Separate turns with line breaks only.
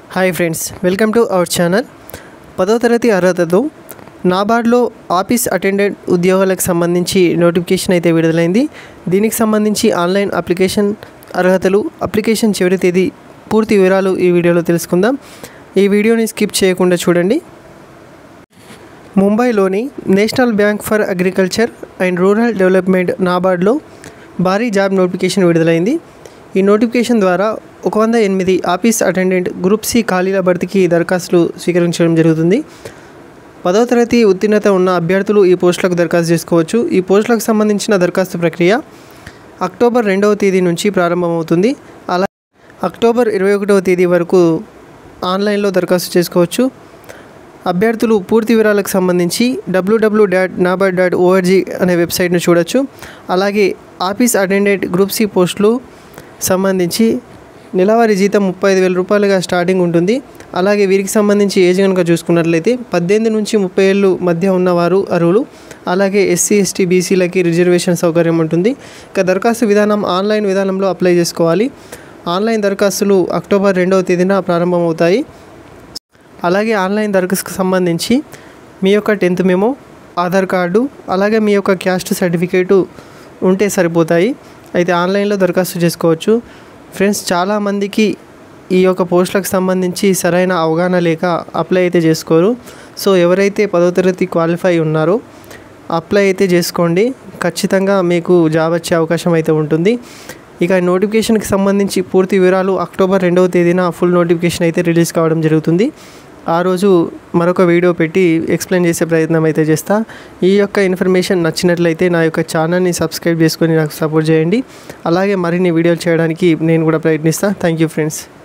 Hi friends, welcome to our channel. 10వ తరగతి అర్హతతో నాబార్డ్లో ఆఫీస్ అటెండెంట్ ఉద్యోగాలకు సంబంధించి నోటిఫికేషన్ అయితే విడుదలైంది. దీనికి సంబంధించి ఆన్లైన్ అప్లికేషన్ అర్హతలు, అప్లికేషన్ చివరి తేదీ, పూర్తి వివరాలు ఈ వీడియోలో తెలుసుకుందాం. ఈ వీడియోని స్కిప్ చేయకుండా చూడండి. ముంబైలోని national bank for agriculture and rural development నాబార్డ్లో భారీ జాబ్ నోటిఫికేషన్ విడుదలైంది. ఈ నోటిఫికేషన్ ద్వారా 108 ఆఫీస్ అటెండెంట్ గ్రూప్ సి ఖాళీల భర్తీకి దరఖాస్తులు స్వీకరించడం జరుగుతుంది. 10వ తరగతి ఉత్తీర్ణత ఉన్న అభ్యర్థులు ఈ పోస్టులకు దరఖాస్తు చేసుకోవచ్చు. ఈ పోస్టులకు సంబంధించిన దరఖాస్తు ప్రక్రియ అక్టోబర్ 2వ తేదీ నుంచి ప్రారంభమవుతుంది. అలాగే అక్టోబర్ 21వ తేదీ వరకు ఆన్లైన్లో దరఖాస్తు చేసుకోవచ్చు. అభ్యర్థులు పూర్తి వివరాలకు సంబంధించి www.nabard.org అనే వెబ్సైట్ను చూడొచ్చు. అలాగే ఆఫీస్ అటెండెంట్ గ్రూప్ సి పోస్టులు సంబంధించి నెలవారీ జీతం 35,000 రూపాయలుగా స్టార్టింగ్ ఉంటుంది. అలాగే వీరికి సంబంధించి ఏజ్ కనుక చూసుకున్నట్లయితే 18 నుంచి 30 ఏళ్ళు మధ్య ఉన్నవారు అర్హులు. అలాగే ఎస్సీ, ఎస్టీ, బీసీలకి రిజర్వేషన్ సౌకర్యం ఉంటుంది. ఇక దరఖాస్తు విధానం ఆన్లైన్ విధానంలో అప్లై చేసుకోవాలి. ఆన్లైన్ దరఖాస్తులు అక్టోబర్ 2వ తేదీన ప్రారంభమవుతాయి. అలాగే ఆన్లైన్ దరఖాస్తుకు సంబంధించి మీ యొక్క 10th మెమో, ఆధార్ కార్డు, అలాగే మీ యొక్క క్యాస్ట్ సర్టిఫికేటు ఉంటే సరిపోతాయి. అయితే ఆన్లైన్లో దరఖాస్తు చేసుకోవచ్చు. ఫ్రెండ్స్, చాలామందికి ఈ యొక్క పోస్టులకు సంబంధించి సరైన అవగాహన లేక అప్లై అయితే చేసుకోరు. సో ఎవరైతే 10వ తరగతి క్వాలిఫై ఉన్నారో అప్లై అయితే చేసుకోండి. ఖచ్చితంగా మీకు జాబ్ వచ్చే అవకాశం అయితే ఉంటుంది. ఇక నోటిఫికేషన్కి సంబంధించి పూర్తి వివరాలు అక్టోబర్ 2వ తేదీన ఫుల్ నోటిఫికేషన్ అయితే రిలీజ్ కావడం జరుగుతుంది. ఆ రోజు మరొక వీడియో పెట్టి ఎక్స్ప్లెయిన్ చేసే ప్రయత్నం అయితే చేస్తా. ఈ యొక్క ఇన్ఫర్మేషన్ నచ్చినట్లయితే నా యొక్క ఛానల్ని సబ్స్క్రైబ్ చేసుకొని నాకు సపోర్ట్ చేయండి. అలాగే మరిన్ని వీడియోలు చేయడానికి నేను కూడా ప్రయత్నిస్తాను. Thank you friends.